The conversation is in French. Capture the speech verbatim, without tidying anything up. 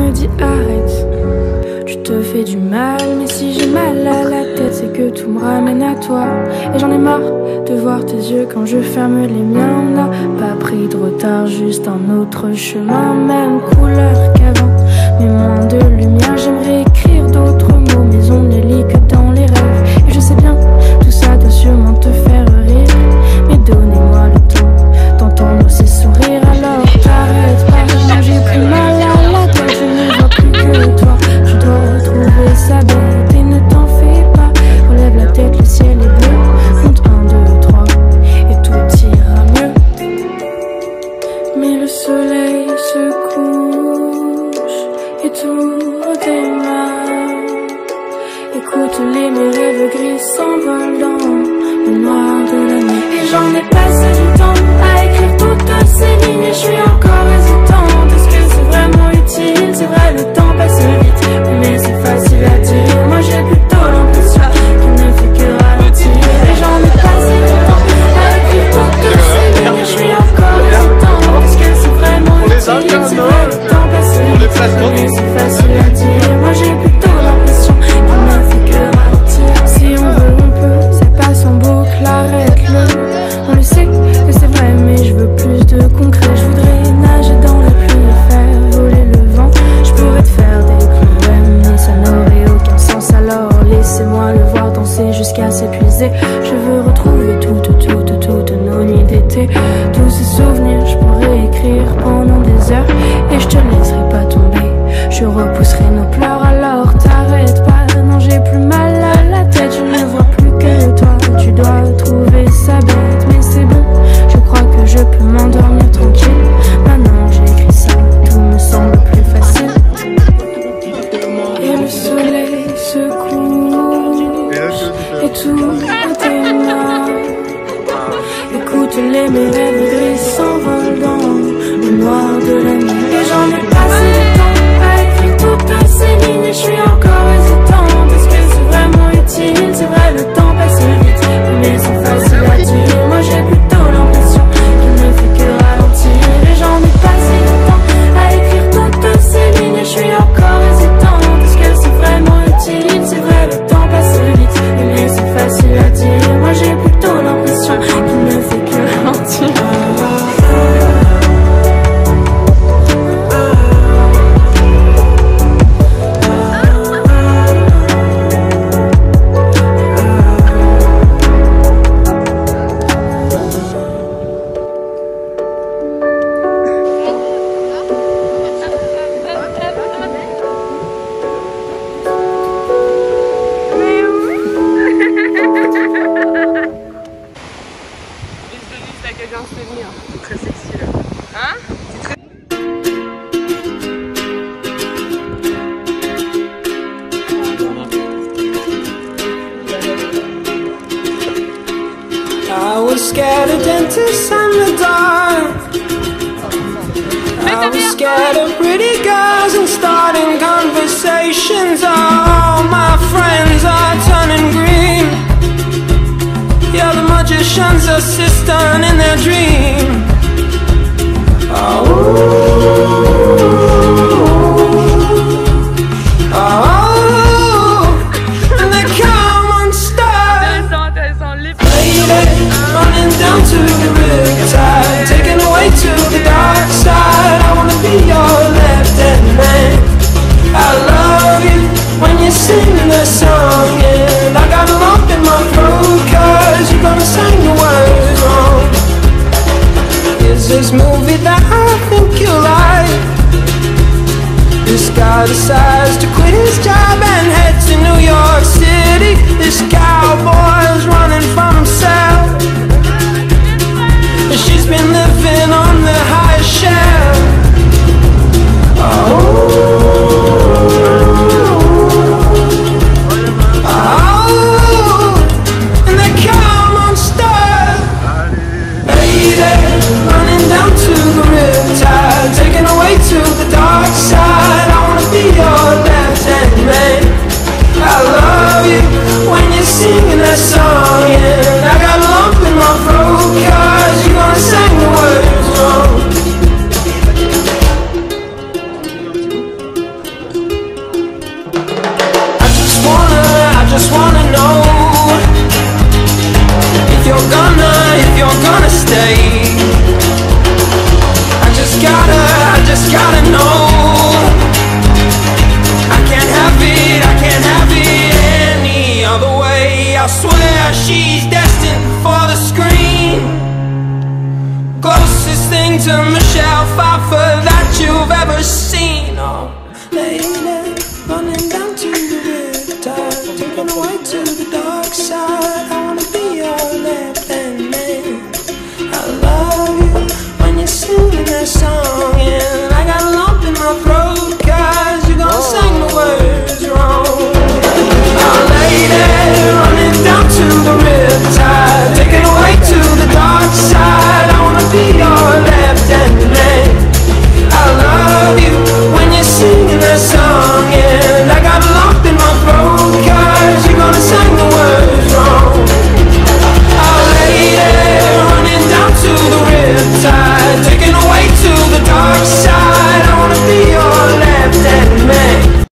me dit arrête, tu te fais du mal. Mais si j'ai mal à la tête, c'est que tout me ramène à toi. Et j'en ai marre de voir tes yeux quand je ferme les miens. On n'a pas pris de retard, juste un autre chemin. Même couleur qu'avant, mais moins de lumière. J'aimerais écrire d'autres mots, mais on ne lit que dans les rêves. Et je sais bien, tout ça doit sûrement te faire rire, mais donnez-moi le temps d'entendre ces sourires. Alors t'arrêtes pas, moi j'ai plus mal à la tête. Je ne vois plus que toi, je dois retrouver sa bête. Et ne t'en fais pas, relève la tête, le ciel est bleu. Compte un, deux, trois, et tout ira mieux. Mais le soleil se couche et tout redémarre. Écoute les mes rêves gris s'envolent dans le noir de la nuit. Et j'en ai passé du temps à écrire toutes ces lignes, et je suis encore hésitante. Est-ce que c'est vraiment utile? C'est vrai, le temps passe vite, mais c'est facile à dire. Moi j'ai plutôt l'impression qu'il ne fait que ralentir. Et j'en ai passé du temps à écrire toutes ces lignes, et je suis encore hésitante. Est-ce que c'est vraiment utile? C'est vrai, le temps passe vite, mais c'est facile à dire. Moi j'ai plutôt l'impression qu'il ne fait que ralentir. Si on veut on peut, ça passe en boucle, arrête-le. On le sait que c'est vrai, mais je veux plus de concret. Je voudrais nager dans la pluie et faire voler le vent. Je pourrais te faire des poèmes, mais ça n'aurait aucun sens. Alors laissez-moi le voir danser jusqu'à s'épuiser. Je veux retrouver toutes, toutes, toutes nos nuits d'été. Tous ces souvenirs, je pourrais écrire pendant des heures, et je te laisserai pas tomber, je repousserai nos pleurs. Alors t'arrêtes pas, non j'ai plus mal à la tête. Je ne vois plus que toi, tu dois trouver sa bête. Mais c'est bon, je crois que je peux m'endormir tranquille. Maintenant j'écris ça, tout me semble plus facile. Et le soleil se couche et tout est noir. Écoute les mes rêves gris s'envolent dans le noir de la nuit. Et j'en ai passé le temps à écrire toutes ces lignes, et je suis encore hésitante. Est-ce que c'est vraiment utile? C'est vrai, le temps passe vite, mais c'est facile à dire. Moi j'ai plutôt l'impression qu'il ne fait que ralentir. Et j'en ai passé le temps à écrire toutes ces lignes, et je suis encore hésitante. Est-ce que c'est vraiment utile? C'est vrai, le temps passe vite, mais c'est facile à dire. Moi j'ai plutôt l'impression qu'il ne fait que ralentir. C'est très sexy là. Hein? C'est très... I was scared of dentists and the dark. I was scared of pretty girls and starting conversations. All my friends are turning green. Yeah, the magician's assistant in their dream. Oh, oh, and they come unstuck. Lady, running down to the riptide, taken away to the dark side. I wanna be your left-hand man. I love you when you sing the song, and I got a lump in my throat 'cause you're gonna sing the words wrong. Is this movie that I think you like? This guy decides to quit his job and head to New York City. This cowboy's running from himself. She's been living on the highest shelf. Oh, to the dark side. I wanna be your left-hand man. just wanna know if you're gonna, if you're gonna stay. I just gotta, I just gotta know. I can't have it, I can't have it any other way. I swear she's destined for the screen. Closest thing to Michelle Pfeiffer that you've ever seen. Oh, lady.